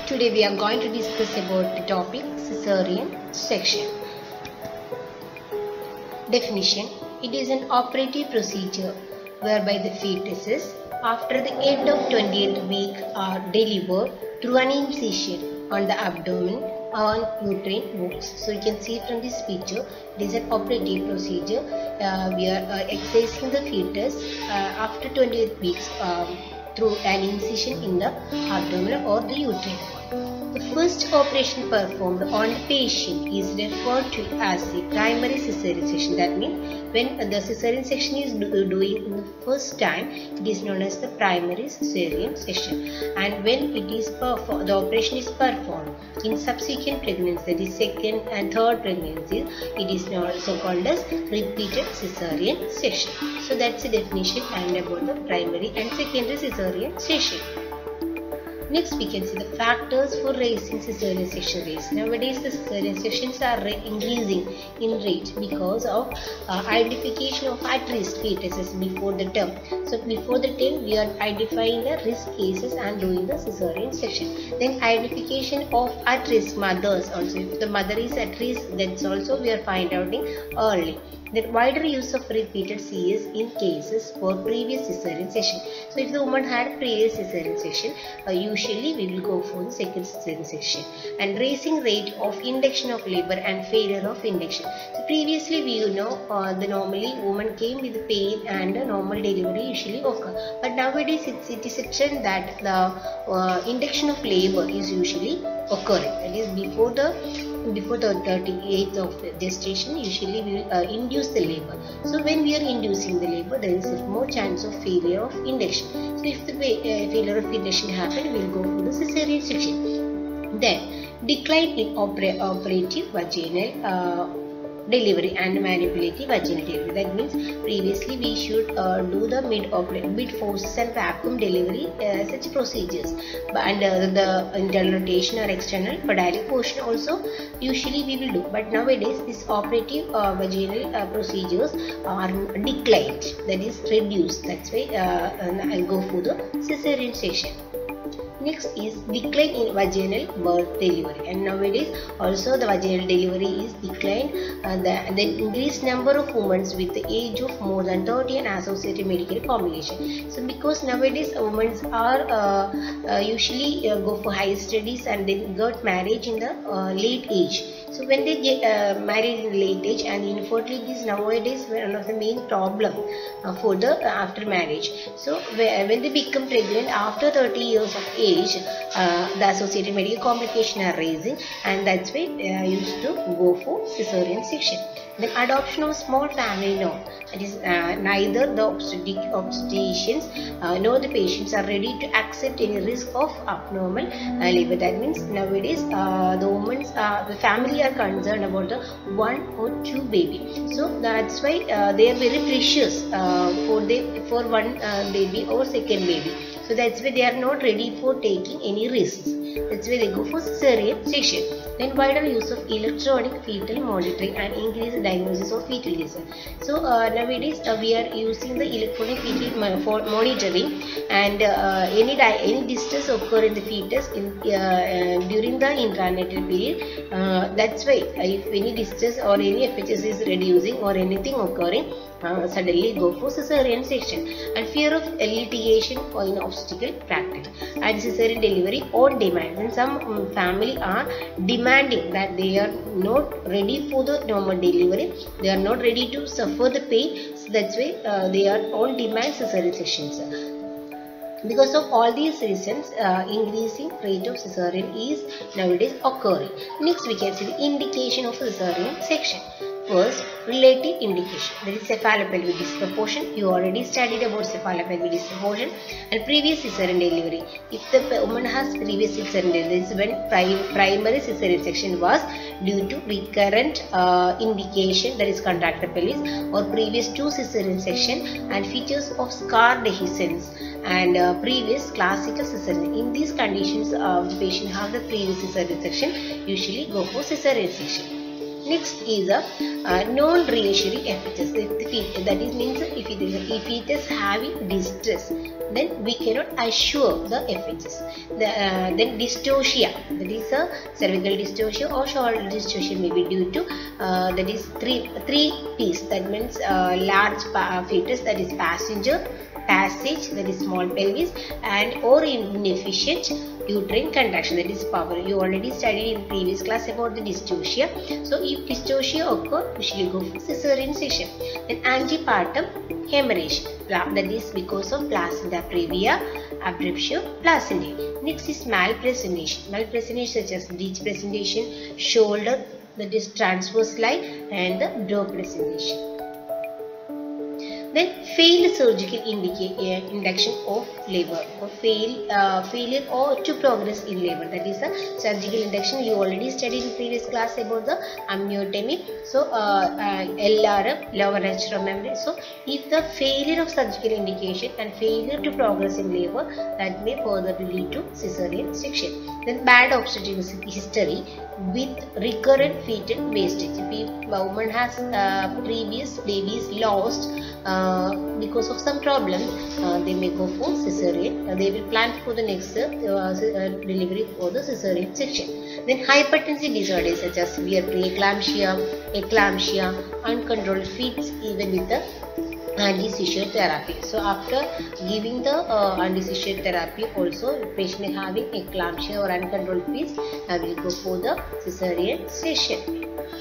Today we are going to discuss about the topic cesarean section. Definition: it is an operative procedure whereby the fetuses after the end of 20th week are delivered through an incision on the abdomen on uterine walls. So you can see from this picture, it is an operative procedure. We are excising the fetus after 20th weeks through an incision in the abdomen or the uterine wall. The first operation performed on the patient is referred to as the primary cesarean section. That means when the cesarean section is doing in the first time, it is known as the primary cesarean section. And when it is performed, the operation is performed in subsequent pregnancy, that is second and third pregnancy, it is also called as repeated cesarean section. So that's the definition and about the primary and secondary cesarean section. Next, we can see the factors for raising cesarean section rates. Nowadays, the cesarean sections are increasing in rate because of identification of at-risk fetuses before the term. So, before the term, we are identifying the risk cases and doing the cesarean section. Then, identification of at-risk mothers also. If the mother is at risk, that's also we are finding out early. Then wider use of repeated CS in cases for previous cesarean section. So if the woman had previous cesarean section, usually we will go for the second cesarean section. And raising rate of induction of labor and failure of induction. So previously we the normally woman came with pain and normal delivery usually occur. But nowadays it is a trend that the induction of labor is usually occurring. That is before the 38th of gestation, usually we will induce the labor. So when we are inducing the labor, there is more chance of failure of induction. So if the failure of induction happens, we will go for the cesarean section. Then decline in operative vaginal delivery and manipulative vaginal delivery. That means previously we should do the mid forceps and vacuum delivery such procedures, and the internal rotation or external pedalic portion also usually we will do. But nowadays this operative vaginal procedures are declined, that is reduced. That's why I'll go for the cesarean section. Next is decline in vaginal birth delivery, and nowadays also the vaginal delivery is declined. The increased number of women with the age of more than 30 and associated medical complication. So because nowadays women are usually go for higher studies and they got marriage in the late age. So when they get married in late age, and infertility is nowadays one of the main problem for the after marriage. So when they become pregnant after 30 years of age, the associated medical complications are raising, and that's why they used to go for cesarean section. Then adoption of small family norm, that is neither the obstetricians nor the patients are ready to accept any risk of abnormal labor. That means nowadays the women, the family are concerned about the 1 or 2 baby. So that's why they are very precious for one baby or second baby. So that's why they are not ready for taking any risks. That's why they go for cesarean section. Then wider use of electronic fetal monitoring and increased diagnosis of fetal disease. So nowadays we are using the electronic fetal monitoring, and any distress occur in the fetus during the intranatal period. That's why if any distress or any FHS is reducing or anything occurring, suddenly go for cesarean section. And fear of litigation or in obstetrical practice and cesarean delivery on demand. When some family are demanding that they are not ready for the normal delivery, they are not ready to suffer the pain, so that's why they are on demand cesarean sections. Because of all these reasons, increasing rate of cesarean is nowadays occurring. Next, we can see the indication of cesarean section. First, relative indication. There is cephalopelvic disproportion. You already studied about cephalopelvic disproportion and previous cesarean delivery. If the woman has previous cesarean delivery, this is when primary cesarean section was due to recurrent indication, that is contracted pelvis, or previous 2 cesarean section and features of scar dehiscence and previous classical cesarean. In these conditions, the patient have the previous cesarean section, usually go for cesarean section. Next is a non-reassuring FHS. That is means if it is having distress, then we cannot assure the FHS. Then dystocia, that is a cervical dystocia or shoulder dystocia may be due to that is three P's. That means large fetus, that is passage, that is small pelvis, and or inefficient uterine contraction, that is power. You already studied in previous class about the dystocia. So if dystocia occur, we should go for cesarean section. Then antepartum hemorrhage, that is because of placenta previa, abruptio placentae. Next is malpresentation. Malpresentation such as breech presentation, shoulder, that is transverse line, and the door presentation. Then failed surgical induction of labor, or failure or to progress in labor, that is a surgical induction. You already studied in previous class about the amniotomy. So LRM, lower rostral membrane. So if the failure of surgical indication and failure to progress in labor, that may further lead to cesarean section. Then bad obstetric history with recurrent fetal wastage. If a woman has previous babies lost because of some problems, they may go for cesarean. They will plan for the next delivery for the cesarean section. Then hypertensive disorders such as severe preeclampsia, eclampsia, uncontrolled fits, even with the anti-seizure therapy. So after giving the anti-seizure therapy, also patient having eclampsia or uncontrolled fits, will go for the cesarean section.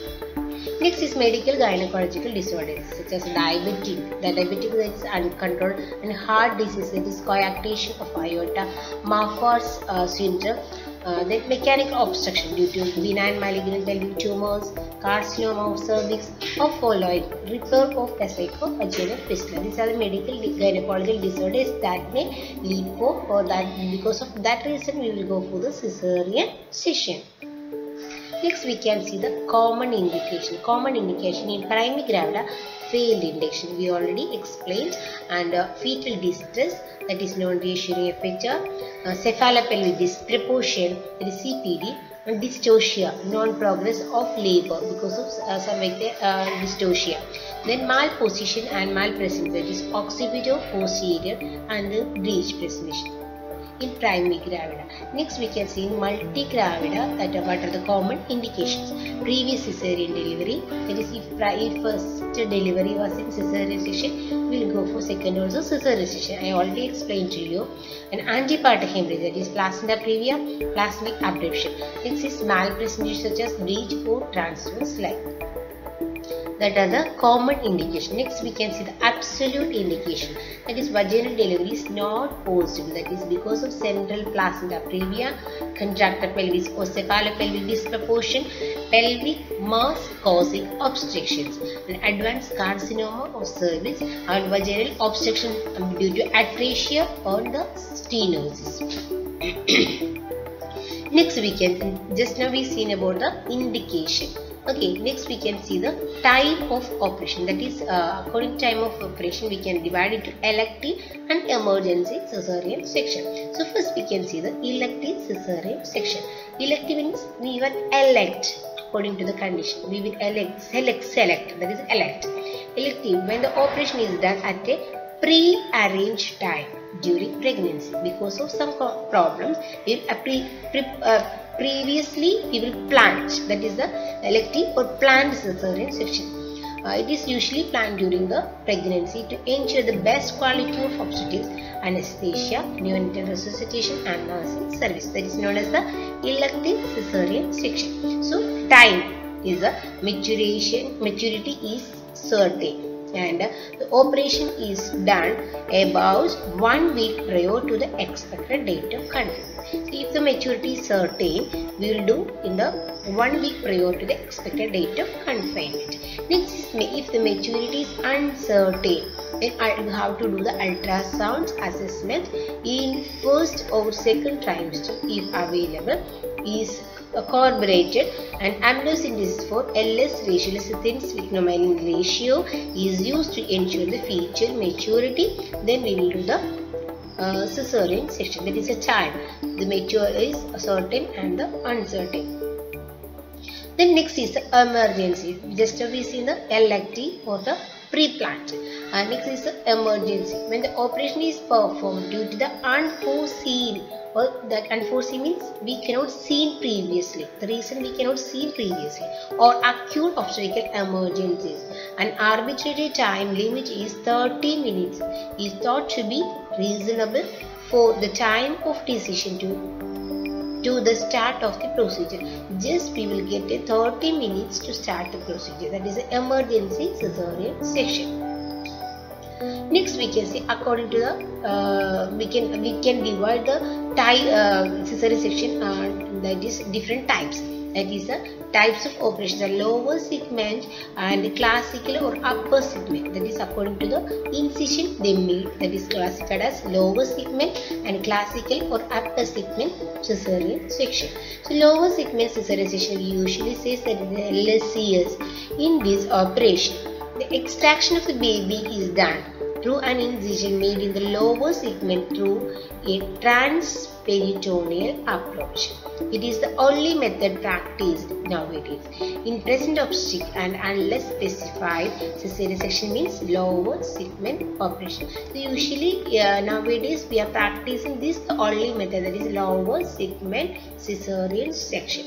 Next is medical gynecological disorders such as diabetic. The diabetic, that is uncontrolled, and heart disease, that is coarctation of aorta, Marfad's syndrome. Then mechanical obstruction due to benign malignant pelvic tumors, carcinoma of cervix, or following repair of esophageal fistula. These are the medical gynecological disorders that may lead for, or that because of that reason we will go for the cesarean section. Next we can see the common indication. Common indication in primary gravida, failed induction, we already explained, and fetal distress, that is non-reassuring FHR, cephalopelvic disproportion, that is CPD, and dystocia, non-progress of labor because of cervical dystocia. Then malposition and malpresentation, that is occipital posterior and the breech presentation in primary gravida. Next we can see in multi-gravida, that what are the common indications. Previous cesarean delivery, that is if first delivery was in cesarean section, we will go for second also cesarean section. I already explained to you. And antepartum hemorrhage, that is placenta previa, plasmic abruption. Next is malpresentation such as breech or transverse line. That are the common indication. Next we can see the absolute indication, that is vaginal delivery is not possible, that is because of central placenta previa, contracted pelvis or cephalopelvic disproportion, pelvic mass causing obstructions, and advanced carcinoma of cervix, and vaginal obstruction due to atresia or the stenosis. Next we can, just now we seen about the indication. Okay, next we can see the type of operation, that is according to time of operation we can divide it to elective and emergency cesarean section. So first we can see the elective cesarean section. Elective means we will elect according to the condition. We will select, that is elect. Elective, when the operation is done at a pre-arranged time during pregnancy because of some problems, we will previously we will planned, that is the elective or planned cesarean section. It is usually planned during the pregnancy to ensure the best quality of obstetrics, anesthesia, neonatal resuscitation and nursing service. That is known as the elective cesarean section. So time is a maturity is certain, and the operation is done about 1 week prior to the expected date of confinement. So if the maturity is certain, we will do in the 1 week prior to the expected date of confinement. Next is if the maturity is uncertain, then I will have to do the ultrasound assessment in first or second trimester if available, is corroborated, and amniocentesis for LS ratio, less thin sphygmomyelin ratio, is used to ensure the fetal maturity. Then we will do the cesarean section, that is a time. The mature is certain and the uncertain. Then next is the emergency. Just we see the elective or the pre-planned. Next is the emergency. When the operation is performed due to the unforeseen, or that unforeseen means we cannot see previously. The reason we cannot see previously, or acute obstetrical emergencies. An arbitrary time limit is 30 minutes. Is thought to be reasonable for the time of decision to the start of the procedure. Just we will get a 30 minutes to start the procedure. That is an emergency cesarean section. Next we can see according to the we can divide the cesarean section that is different types. That is the types of operation, the lower segment and classical or upper segment. That is according to the incision they made. That is classified as lower segment and classical or upper segment cesarean section. So lower segment cesarean section usually says that it is less years. In this operation, the extraction of the baby is done through an incision made in the lower segment through a transperitoneal approach. It is the only method practiced nowadays. In present obstetric and unless specified, cesarean section means lower segment operation. So usually nowadays we are practicing this the only method, that is lower segment cesarean section.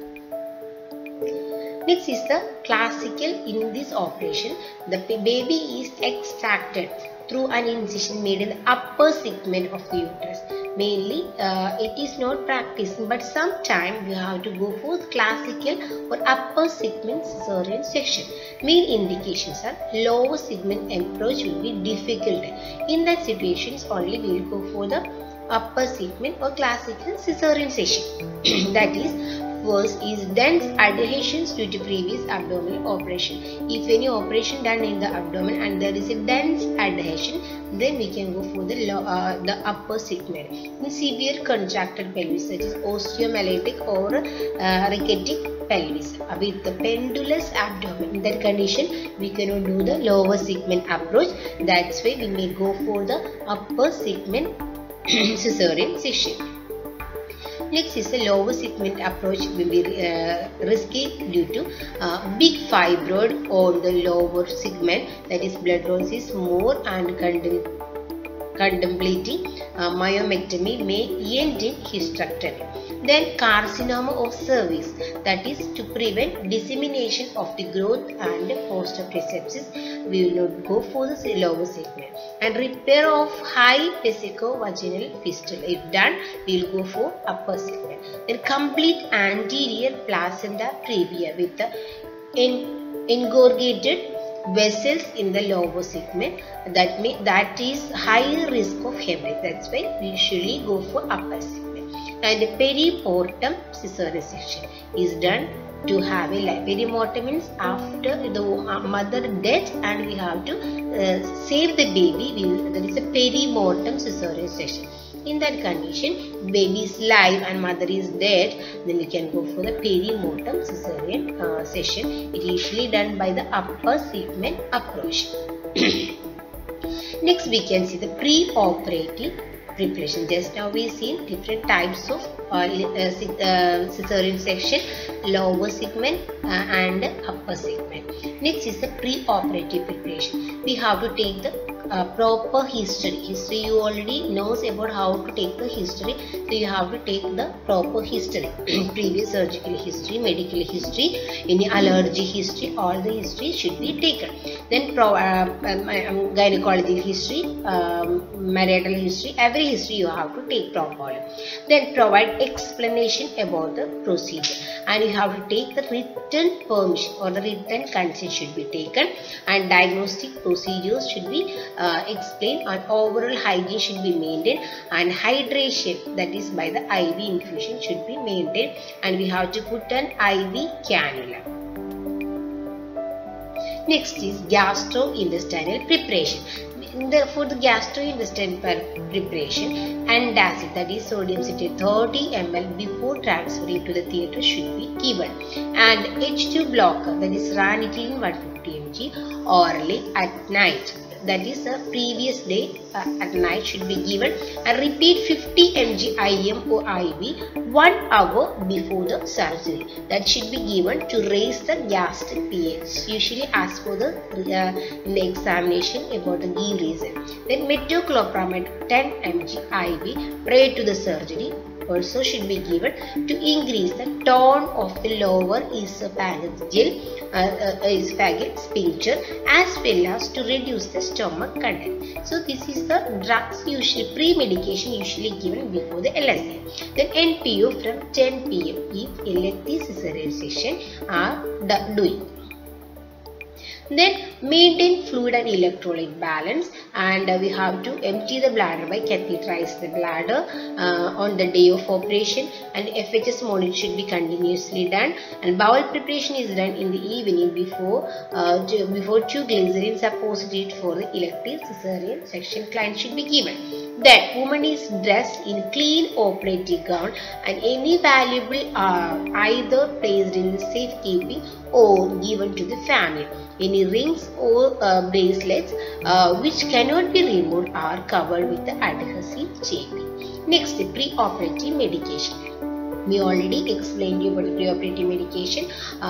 Next is the classical. In this operation, the baby is extracted through an incision made in the upper segment of the uterus. Mainly, it is not practiced, but sometimes you have to go for classical or upper segment cesarean section. Main indications are lower segment approach will be difficult. In that situations, only we will go for the upper segment or classical cesarean section. That is, first is dense adhesions due to previous abdominal operation. If any operation done in the abdomen and there is a dense adhesion, then we can go for the upper segment. In severe contracted pelvis, such as osteomyelitic or rickety pelvis with the pendulous abdomen, in that condition we cannot do the lower segment approach. That's why we may go for the upper segment cesarean section. Next is the lower segment approach will be risky due to big fibroid on the lower segment, that is blood loss is more, and contemplating myomectomy may end in hysterectomy. Then carcinoma of cervix, that is to prevent dissemination of the growth and post-operative sepsis, we will not go for the lower segment. And repair of high vesicovaginal fistula, if done, we will go for upper segment. Then complete anterior placenta previa with the engorgated vessels in the lower segment, that is higher risk of hemorrhage. That's why we usually go for upper segment. And the periportum cesarean section is done to have a life. Periportum means after the mother death and we have to save the baby. There is a perimortem cesarean section. In that condition, baby is live and mother is dead, then we can go for the perimortem cesarean section. It is usually done by the upper segment approach. Next, we can see the pre-operative preparation. Just now we seen different types of cesarean section, lower segment and upper segment. Next is the pre-operative preparation. We have to take the proper history. You already knows about how to take the history. So you have to take the proper history. Previous surgical history, medical history, any allergy history, all the history should be taken. Then gynecology history, marital history, every history you have to take properly. Then provide explanation about the procedure, and you have to take the written permission or the written consent should be taken, and diagnostic procedures should be explained, and overall hygiene should be maintained, and hydration, that is by the IV infusion, should be maintained, and we have to put an IV cannula. Next is gastrointestinal preparation. For the gastrointestinal preparation, antacid, that is sodium citrate 30 ml before transferring to the theatre should be given, and H2 blocker, that is ranitidine 150 mg orally at night. that is the previous day at night should be given, and repeat 50 mg IM or IV 1 hour before the surgery. That should be given to raise the gastric pH. Usually ask for the in the examination about the key reason. Then metoclopramide 10 mg IV prior to the surgery also should be given to increase the tone of the lower esophageal sphincter, as well as to reduce the stomach content. So this is the drugs usually pre-medication usually given before the LSA. Then NPO from 10 PM if elective cesarean section are doing. Then maintain fluid and electrolyte balance, and we have to empty the bladder by catheterize the bladder on the day of operation, and FHS monitor should be continuously done, and bowel preparation is done in the evening before 2 glycerins are posited for the elective cesarean section. Client should be given. Then woman is dressed in clean operating gown, and any valuable are either placed in the safekeeping or given to the family. Any rings or bracelets which cannot be removed are covered with the adhesive taping. Next, the pre-operative medication. We already explained you about the pre-operative medication.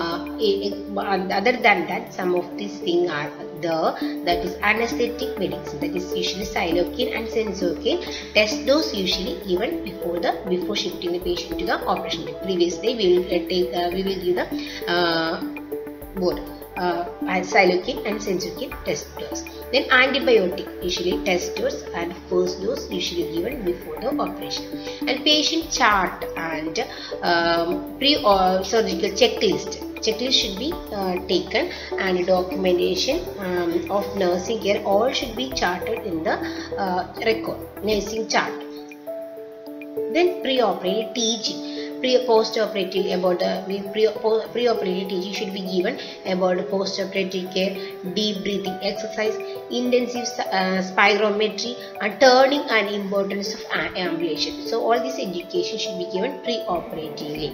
Other than that, some of these things are there. That is anesthetic medicine, that is usually Silocaine and Sensocaine. Test dose usually given before shifting the patient to the operation. Previous day we will give the both Silocaine and Sensocaine test dose. Then antibiotic usually test dose and first dose usually given before the operation. And patient chart and pre-surgical checklist. Checklist should be taken, and documentation of nursing care all should be charted in the record, nursing chart. Then pre-operative teaching. Post-operative about the pre-operative teaching should be given about post-operative care, deep breathing exercise, intensive spirometry, and turning and importance of ambulation. So all this education should be given pre-operatively.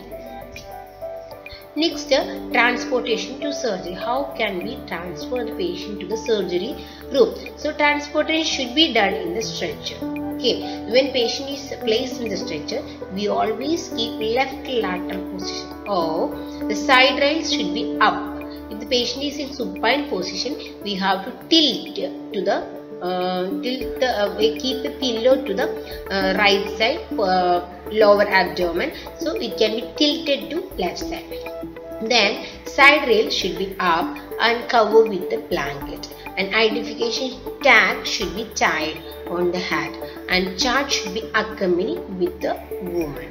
Next, transportation to surgery. How can we transfer the patient to the surgery room? So transportation should be done in the stretcher. Okay, when patient is placed in the stretcher, we always keep left lateral position, or the side rails should be up. If the patient is in supine position, we have to tilt to the keep the pillow to the right side lower abdomen, so it can be tilted to left side. Then side rail should be up and covered with the blanket. An identification tag should be tied on the head, and chart should be accompanied with the woman.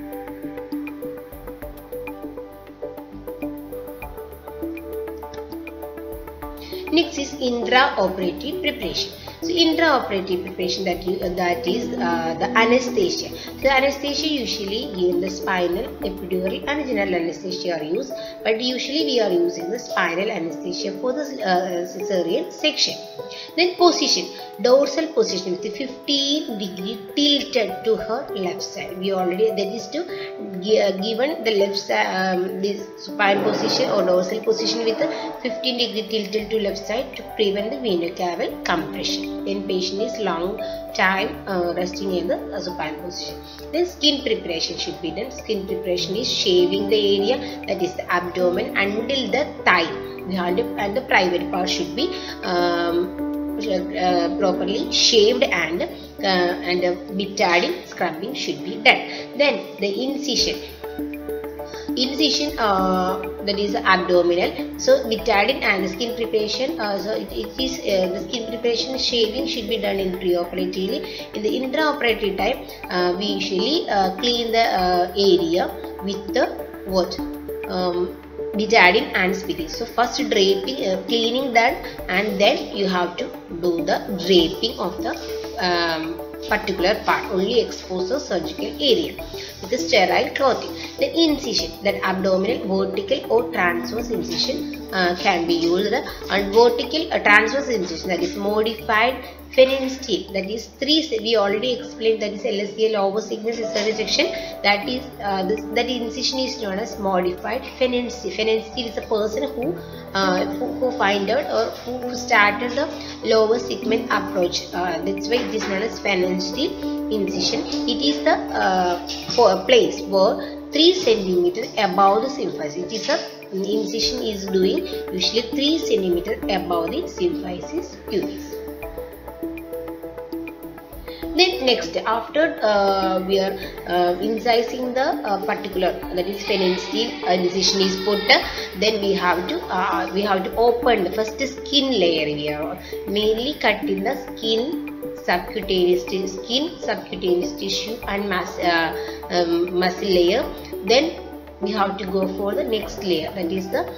Next is intraoperative preparation. So intraoperative preparation, that is the anesthesia. So anesthesia usually given the spinal, epidural and general anesthesia are used, but usually we are using the spinal anesthesia for the cesarean section. Then position, dorsal position with the 15-degree tilted to her left side. We already, that is to given the left side, this spine position or dorsal position with the 15-degree tilted to left side to prevent the venocaval compression. When patient is long time resting in the supine position. Then skin preparation should be done. Skin preparation is shaving the area, that is the abdomen until the thigh, and the private part should be properly shaved, and betadine scrubbing should be done. Then the incision, that is abdominal. So betadine and the skin preparation, so it is the skin preparation shaving should be done in pre-operatively. In the intraoperative time, we usually clean the area with the what? Betadine and spirit. So first draping, cleaning that, and then you have to do the draping of the particular part, only expose the surgical area with the sterile clothing. The incision, that abdominal vertical or transverse incision can be used, and vertical transverse incision, that is modified phenensteel, that is 3, we already explained, that is LSA lower segment scissor section, that is that incision is known as modified phenensteel. Phenensteel is a person who find out or who started the lower segment approach. That's why it is known as phenensteel incision. It is the place where 3 cm above the symphysis. It is a incision is doing usually 3 cm above the symphysis pubis. Then next, after we are incising the particular, that is phenensteel incision is put, then we have to open the first skin layer. We are mainly cutting the subcutaneous tissue and muscle layer. Then we have to go for the next layer, that is the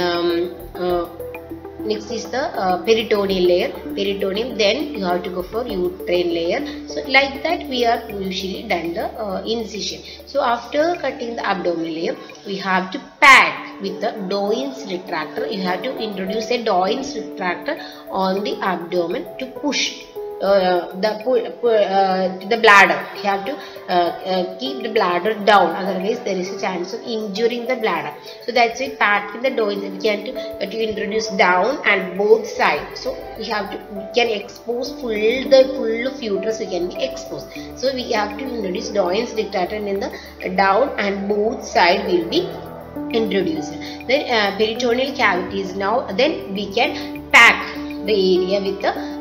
next is the peritoneal layer. Then you have to go for uterine layer. So like that we are usually done the incision. So after cutting the abdominal layer, we have to pack with the Doyne's retractor. You have to introduce a Doyne's retractor on the abdomen to push the bladder. You have to keep the bladder down, otherwise there is a chance of injuring the bladder. So that's why packing the Doyne's, we have to introduce down and both sides. So we can expose full of uterus, we can be exposed. So we have to introduce Doyne's retractor in the down and both side will be introduced. Then peritoneal cavity is now, then we can pack the area with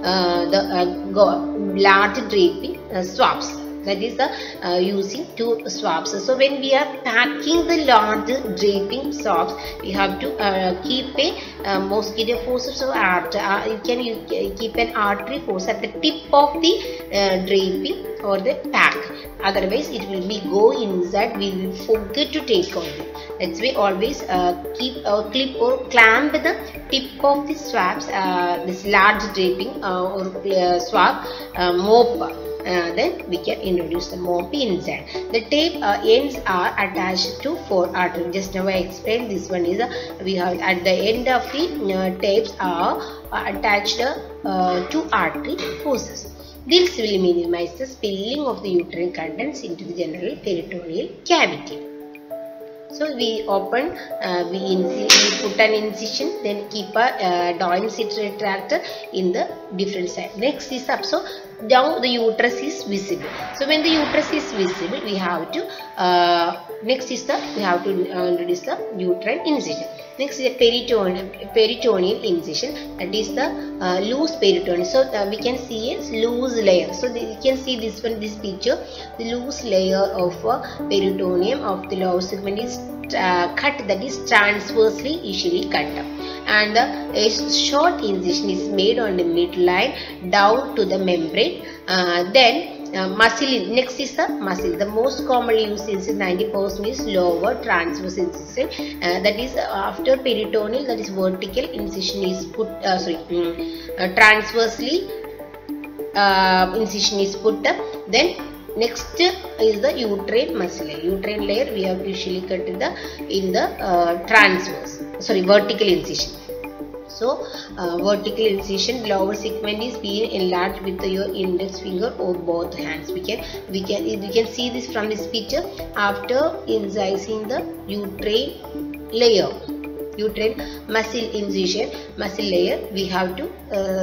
the large draping swabs. That is the using 2 swabs. So when we are packing the large draping swabs, we have to keep a mosquito forceps or you can keep an artery force at the tip of the draping or the pack. Otherwise, it will be go inside. We will forget to take on it. That's why always keep clip or clamp the tip of the swabs, this large draping or swab mop. Then we can introduce the mop inside. The tape ends are attached to 4 arteries. Just now I explained, this one is we have at the end of the tapes are attached 2 artery forces. This will minimize the spilling of the uterine contents into the general peritoneal cavity. So we open, we put an incision, then keep a Doyne's retractor in the different side. Next is up. So now the uterus is visible. So when the uterus is visible, we have to next is we have to introduce the uterine incision. Next is the peritoneal incision, that is the loose peritoneum. So we can see a loose layer. So you can see this picture, the loose layer of peritoneum of the lower segment is cut, that is transversely usually cut, and a short incision is made on the midline down to the membrane. Then muscle. Next is the muscle. The most commonly used incision, 90% is lower transverse incision. That is after peritoneal, that is vertical incision is put. Transversely incision is put. Then next is the uterine muscle layer. Uterine layer we have usually cut in the vertical incision. So vertical incision, lower segment is being enlarged with your index finger or both hands. We can see this from this picture. After incising the uterine layer, uterine muscle layer, we have to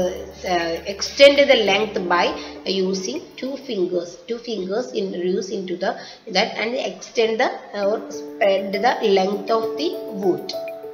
extend the length by using 2 fingers. 2 fingers introduce into that and extend or spread the length of the wound.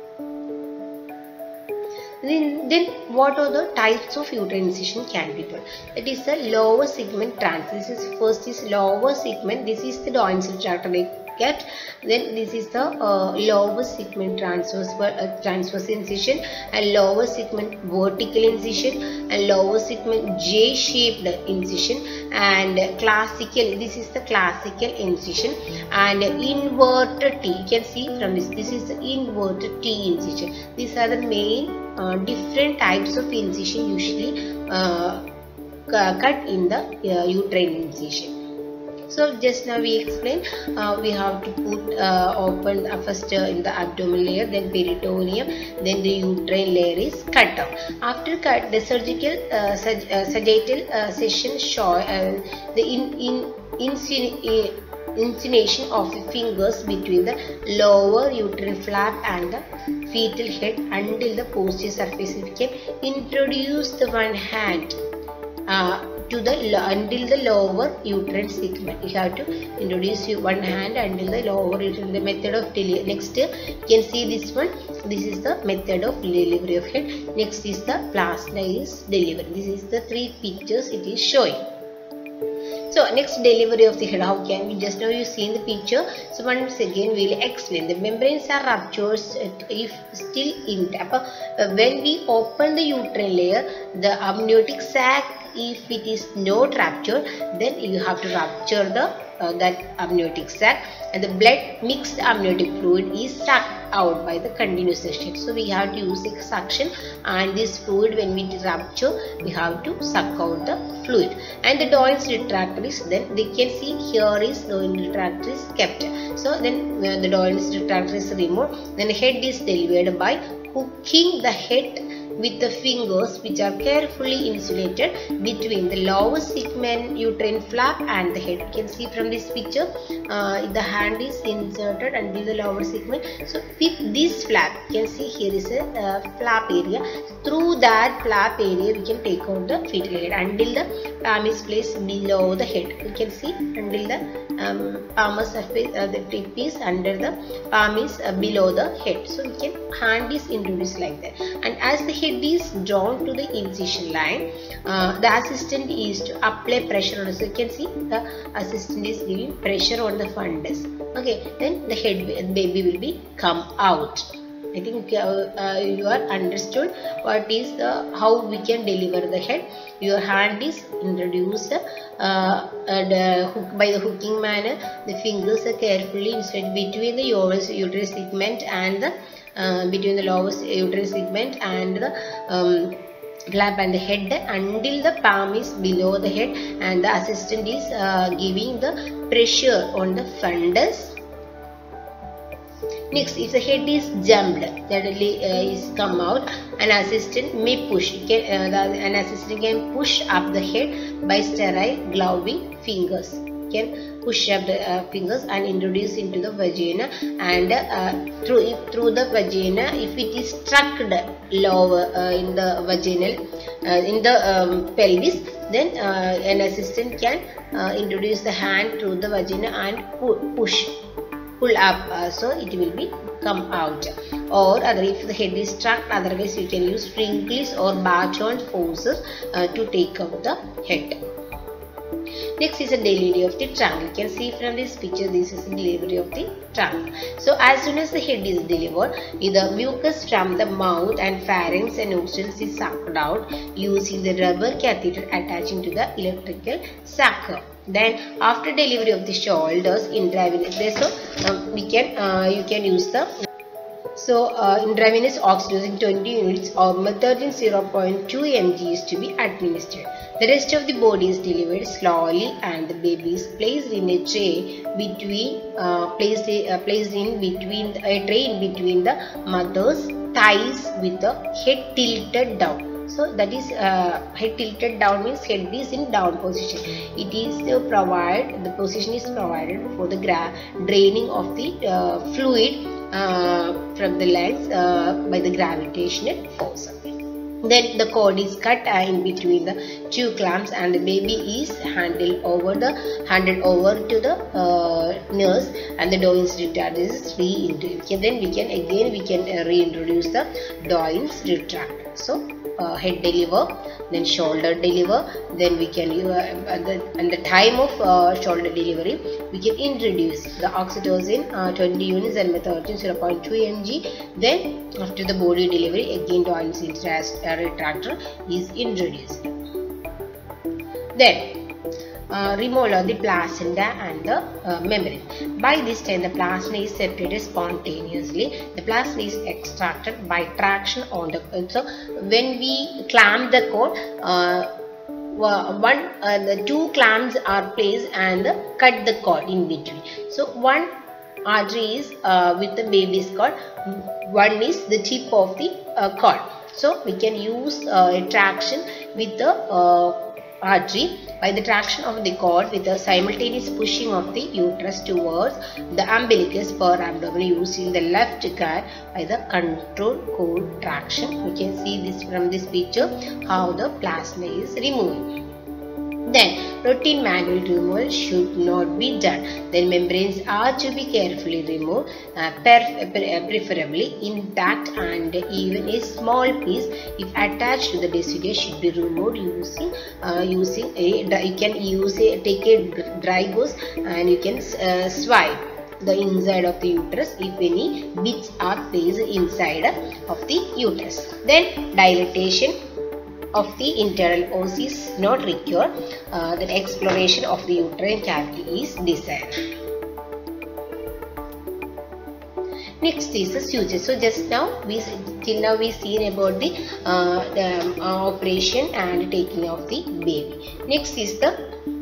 Then what are the types of uterine incision can be done? It is the lower segment transverse. First is lower segment. This is the Doyne's retractor we get. Then this is the lower segment transverse incision, and lower segment vertical incision, and lower segment J-shaped incision, and classical. This is the classical incision, and inverted T. You can see from this. This is the inverted T incision. These are the main different types of incision usually cut in the uterine incision. So just now we explained we have to put open first in the abdominal layer, then peritoneum, then the uterine layer is cut off. After cut, the surgical sagittal session show the insinuation of the fingers between the lower uterine flap and the fetal head until the posterior surface. We can introduce the one hand until the lower uterine segment. You have to introduce one hand until the lower uterine. The method of delivery. Next, you can see this one. This is the method of delivery of head. Next is the plasma-is delivery. This is the three pictures it is showing. So next, delivery of the head. How can we? Just now you see in the picture. So once again we will explain. The membranes are ruptured if still intact. When we open the uterine layer, the amniotic sac, if it is not ruptured, then you have to rupture the that amniotic sac, and the blood mixed amniotic fluid is sucked out by the continuous suction. So we have to use a suction, and this fluid, when we rupture, we have to suck out the fluid. And the Doyle's retractor, then they can see here is Doyle's retractor is kept. So then when the Doyle's retractor is removed, then the head is delivered by hooking the head with the fingers, which are carefully insulated between the lower segment uterine flap and the head. You can see from this picture, the hand is inserted until the lower segment. So with this flap, you can see here is a flap area. Through that flap area, we can take out the fetal head until the palm is placed below the head. You can see until the palmar surface, the tip is under the palm is below the head. So we can hand is introduced like that, and as the head is drawn to the incision line, the assistant is to apply pressure on it. So you can see the assistant is giving pressure on the fundus. Okay, then the head baby will be come out. I think you are understood what is the how we can deliver the head. Your hand is introduced by the hooking manner. The fingers are carefully inserted between the uterine segment and the between the lower uterine segment and the flap and the head until the palm is below the head, and the assistant is giving the pressure on the fundus. Next, if the head is jumped, that is come out, an assistant may push. An assistant can push up the head by sterile gloving fingers. Can push up the fingers and introduce into the vagina, and through the vagina, if it is struck lower in the vaginal in the pelvis, then an assistant can introduce the hand through the vagina and pull up, so it will be come out. Or other, if the head is struck, otherwise you can use sprinkles or bar-joint forces to take out the head. Next is a delivery of the trunk. You can see from this picture, this is the delivery of the trunk. So as soon as the head is delivered, the mucus from the mouth and pharynx and nostrils is sucked out using the rubber catheter attaching to the electrical sucker. Then after delivery of the shoulders, intravenous, so you can use the intravenous oxytocin 20 units or metformin 0.2 mg is to be administered. The rest of the body is delivered slowly, and the baby is placed in a tray between the mother's thighs with the head tilted down. So that is head tilted down means head is in down position. It is the position is provided for the draining of the fluid from the legs by the gravitational force. Then the cord is cut in between the two clamps, and the baby is handed over to the nurse, and the Doyle's retractor is reintroduced. Then we can reintroduce the Doyle's retractor. So head deliver, then shoulder deliver, then we can at the time of shoulder delivery we can introduce the oxytocin 20 units and metformin 0.2 mg. Then after the body delivery, again Doyle's retractor is introduced. Then removal of the placenta and the membrane. By this time, the plasma is separated spontaneously. The plasma is extracted by traction on the cord. So when we clamp the cord, the two clamps are placed and cut the cord in between. So one artery is with the baby's cord, one is the tip of the cord. So we can use a traction with the artery by the traction of the cord with a simultaneous pushing of the uterus towards the umbilicus per abdomen using the left guide by the control cord traction. We can see this from this picture how the plasma is removed. Then routine manual removal should not be done. Then membranes are to be carefully removed, preferably intact, and even a small piece if attached to the deciduous should be removed using you can take a dry gauze and you can swipe the inside of the uterus if any bits are placed inside of the uterus. Then dilatation of the internal os is not required. The exploration of the uterine cavity is desired. Next is the suture. So just now we seen about the operation and taking of the baby. Next is the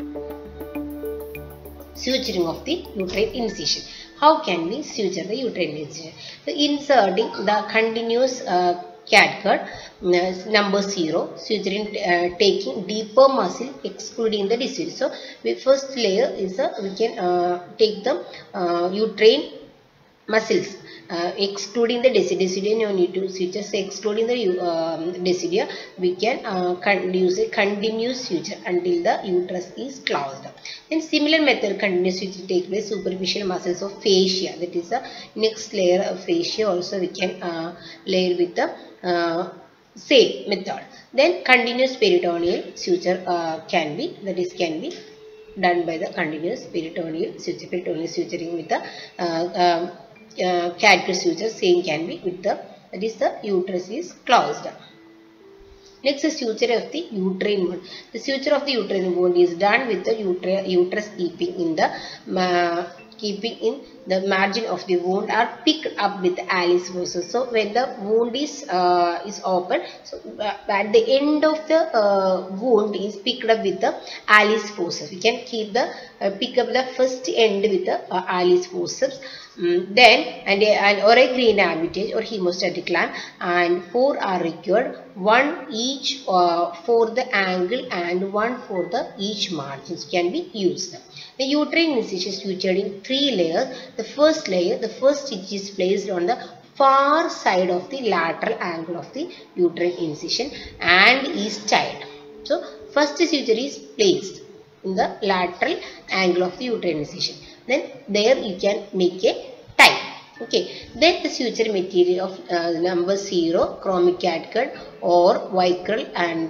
suturing of the uterine incision. How can we suture the uterine incision? The inserting the continuous catgut number 0, suturing taking deeper muscle excluding the deciduous. So the first layer is we can take the uterine muscles excluding the deciduous. No need to suture. So excluding the deciduous, we can use a continuous suture until the uterus is closed. In similar method, continuous suture take place superficial muscles of fascia. That is the next layer of fascia. Also we can layer with the same method. Then continuous peritoneal suture can be done by the continuous peritoneal suture. Peritoneal suturing with the catgut suture, same can be with the, that is the uterus is closed. Next is suture of the uterine wound. The suture of the uterine wound is done with the uterus keeping in the margin of the wound are picked up with the Alice forceps. So when the wound is open, so at the end of the wound is picked up with the Alice forceps. We can pick up the first end with the Alice forceps. Then or a green amputage or hemostatic clamp, and 4 are required, 1 each for the angle and 1 for the each margins can be used. The uterine incision is sutured in 3 layers. The first layer, the first stitch is placed on the far side of the lateral angle of the uterine incision and is tied. So first suture is placed in the lateral angle of the uterine incision. Then there you can make a tie. Okay. Then the suture material of number 0, chromic catgut or vicryl, and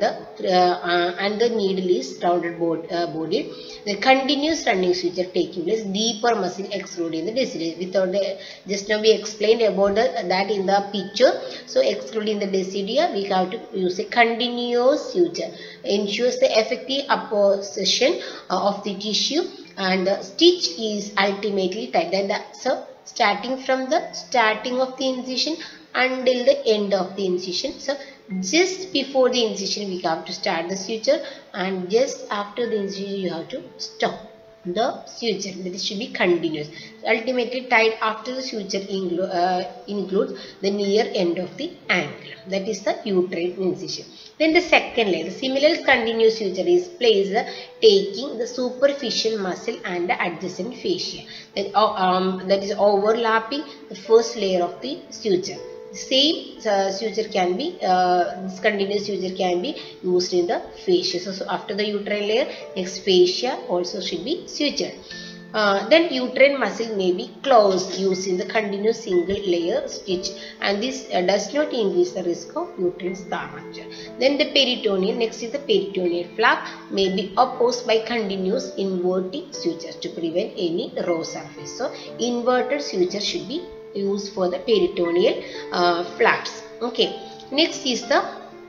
the needle is rounded bodied. The continuous running suture taking place, deeper muscle excluding the deciduous. Without just now we explained about that in the picture. So excluding the deciduous, we have to use a continuous suture. Ensures the effective apposition of the tissue, and the stitch is ultimately tied. So starting from the starting of the incision until the end of the incision. So just before the incision we have to start the suture, and just after the incision you have to stop the suture. That should be continuous. Ultimately tied after the suture includes the near end of the angle. That is the uterine incision. Then the second layer, the similar continuous suture is placed taking the superficial muscle and the adjacent fascia. That is overlapping the first layer of the suture. Same suture can be, this continuous suture can be used in the fascia. So after the uterine layer, next fascia also should be sutured. Then uterine muscle may be closed using the continuous single layer stitch, and this does not increase the risk of uterine scar rupture. Then the peritoneal, next is the peritoneal flap, may be opposed by continuous inverting sutures to prevent any raw surface. So inverted suture should be used for the peritoneal flaps. Okay. Next is the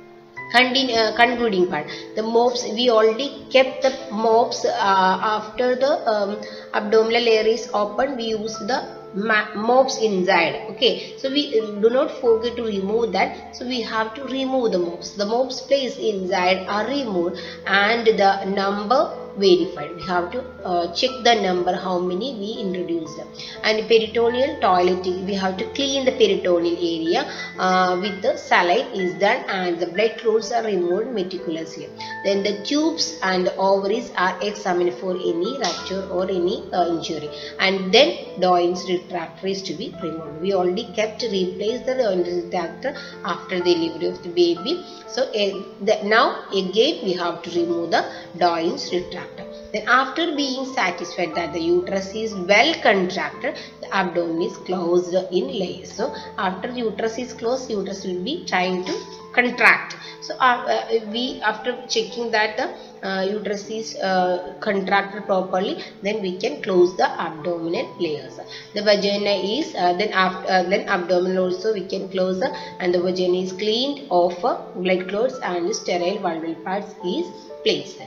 concluding part. The MOPS, we already kept the MOPS after the abdominal layer is open. We use the mobs inside. Okay, so we do not forget to remove that. So we have to remove the mobs. The mobs placed inside are removed and the number verified. We have to check the number how many we introduced. And peritoneal toileting, we have to clean the peritoneal area with the saline is done and the blood clots are removed meticulously. Then the tubes and ovaries are examined for any rupture or any injury, and then Doyne's retractor is to be removed. We already replaced the Doyne's retractor after the delivery of the baby. So now again we have to remove the Doyne's retractor. Then after being satisfied that the uterus is well contracted, the abdomen is closed in layers. So after the uterus is closed, uterus will be trying to contract. So we, after checking that the uterus is contracted properly, then we can close the abdominal layers. The vagina is then abdominal also we can close, and the vagina is cleaned of blood clots and sterile vulval pads is placed.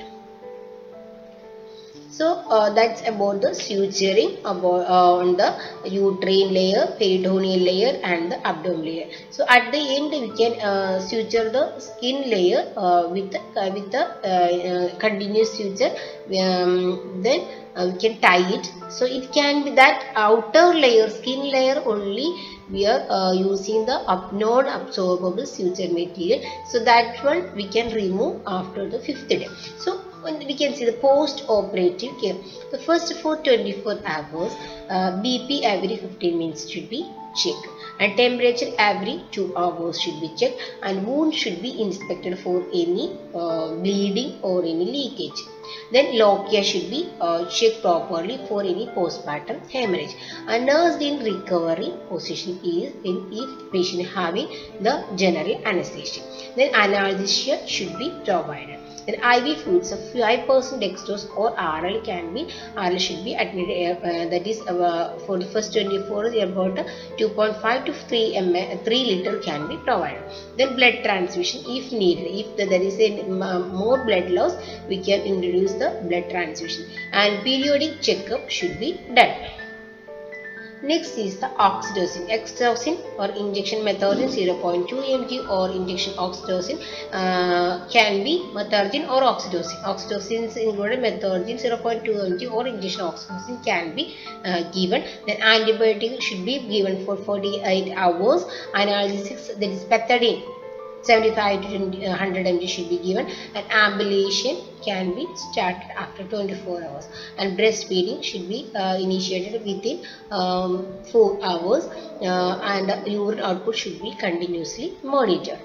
So that's about the suturing on the uterine layer, peritoneal layer and the abdominal layer. So at the end we can suture the skin layer with the continuous suture. Then we can tie it. So it can be that outer layer, skin layer only we are using the non-absorbable suture material. So that one we can remove after the 5th day. So we can see the post-operative care. The first for 24 hours, BP every 15 minutes should be checked, and temperature every 2 hours should be checked, and wound should be inspected for any bleeding or any leakage. Then lochia should be checked properly for any postpartum hemorrhage. A nursed in recovery position is if the patient having the general anesthesia. Then analgesia should be provided. Then IV fluids of 5% dextrose or RL can be, RL should be admitted, that is for the first 24 hours about 2.5 to 3 liter can be provided. Then blood transfusion if needed. If there is a more blood loss, we can introduce the blood transfusion, and periodic checkup should be done. Next is the oxytocin. Oxytocin or injection metformin 0.2 mg or injection oxytocin can be metformin or oxytocin. Oxytocin is included, metformin 0.2 mg or injection oxytocin can be given. Then antibiotic should be given for 48 hours. Analgesics, that is pethidine 75 to 100 mg should be given, and ambulation can be started after 24 hours, and breastfeeding should be initiated within 4 hours, and urine output should be continuously monitored.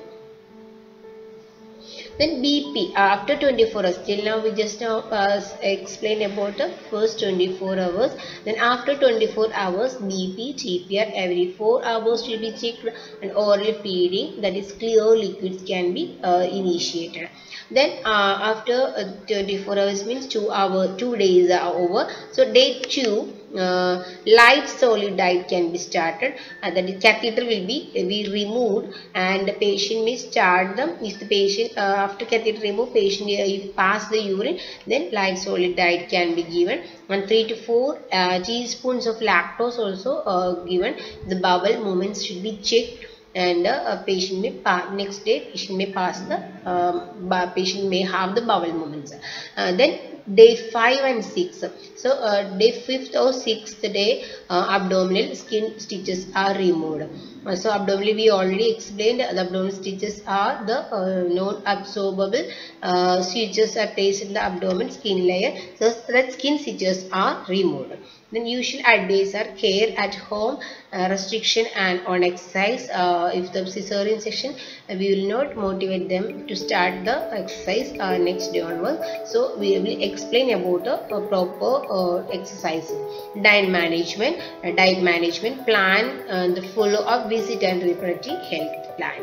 Then BP after 24 hours. Till now we just explained about the first 24 hours. Then after 24 hours, BP, GPR every 4 hours should be checked, and oral feeding, that is clear liquids, can be initiated. Then after 24 hours means 2 days are over. So day 2, light solid diet can be started, and that the catheter will be removed, and the patient may start them. If the patient after catheter removed, patient if pass the urine, then light solid diet can be given, and 3 to 4 teaspoons of lactose also given. The bowel movements should be checked, and patient may next day patient may pass the patient may have the bowel movements. Then day 5 and 6. So day 5th or 6th day, abdominal skin stitches are removed. So abdominal we already explained, the abdominal stitches are the non-absorbable sutures are placed in the abdomen skin layer. So that skin stitches are removed. Then usual advice are care at home, restriction and on exercise. If the cesarean section, we will not motivate them to start the exercise next day onwards. So we will explain about the proper exercise. Diet management plan, the follow-up visit and reproductive health plan.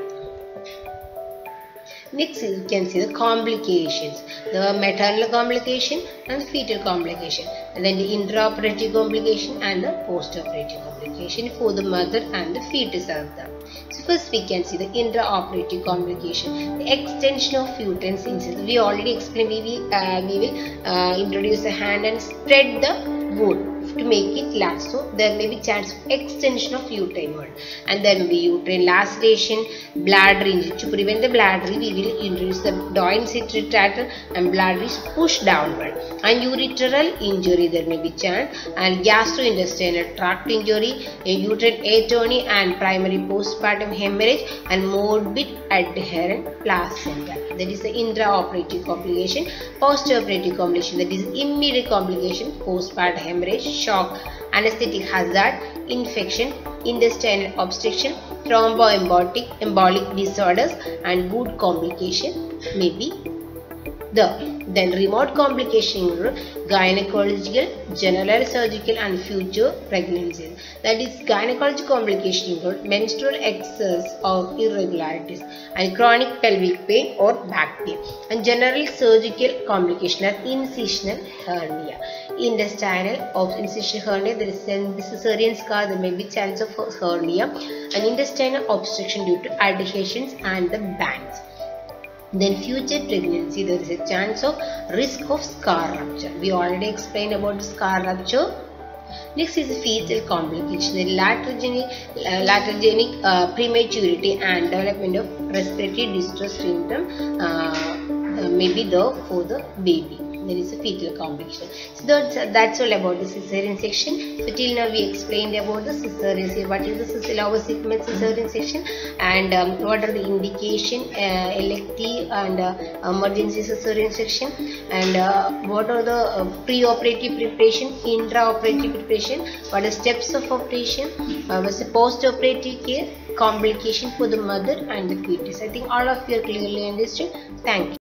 Next you can see the complications, the maternal complication and the fetal complication, and then the intraoperative complication and the postoperative complication for the mother and the fetus of them. So first we can see the intraoperative complication, the extension of uterine incision. We already explained, we will introduce the hand and spread the wound to make it last. So there may be chance of extension of uterine wall, and then the uterine laceration, bladder injury. To prevent the bladder, we will introduce the Doyne-Sitz retractor and bladder is pushed downward. And ureteral injury there may be chance, and gastrointestinal tract injury, a uterine atony and primary postpartum hemorrhage, and morbid adherent placenta. That is the intraoperative complication. Postoperative complication, that is immediate complication, postpartum hemorrhage, shock, anesthetic hazard, infection, intestinal obstruction, thromboembolic disorders, and good complication may be there. Then remote complication include gynecological, general surgical, and future pregnancies. That is, gynecological complication include menstrual excess or irregularities, and chronic pelvic pain or back pain. And general surgical complication are incisional hernia. Incisional hernia, there is a cesarean scar, there may be chance of hernia, and intestinal obstruction due to adhesions and the bands. Then future pregnancy, there is a chance of risk of scar rupture. We already explained about scar rupture. Next is fetal complication, the iatrogenic prematurity and development of respiratory distress symptom may be there for the baby. There is a fetal complication. So that's all about the cesarean section. So till now we explained about the cesarean. What is the cesarean section, and what are the indication, elective and emergency cesarean section, and what are the pre-operative preparation, intra-operative preparation, what are the steps of operation, what's the post-operative care, complication for the mother and the fetus. I think all of you are clearly understood. Thank you.